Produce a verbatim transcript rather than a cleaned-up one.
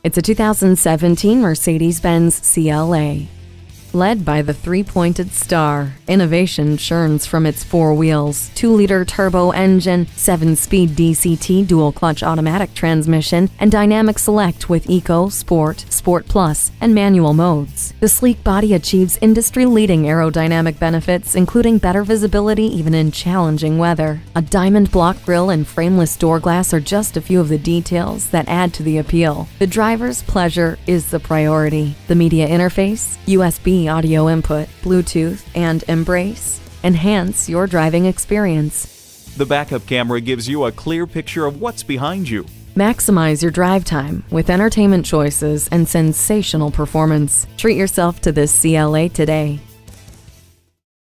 It's a two thousand seventeen Mercedes-Benz C L A. Led by the three-pointed star, innovation churns from its four wheels, two liter turbo engine, seven-speed D C T dual-clutch automatic transmission, and dynamic select with Eco, Sport, Sport Plus, and manual modes. The sleek body achieves industry-leading aerodynamic benefits, including better visibility even in challenging weather. A diamond block grille and frameless door glass are just a few of the details that add to the appeal. The driver's pleasure is the priority. The media interface, U S B audio input, Bluetooth, and Embrace enhance your driving experience. The backup camera gives you a clear picture of what's behind you. Maximize your drive time with entertainment choices and sensational performance. Treat yourself to this C L A today.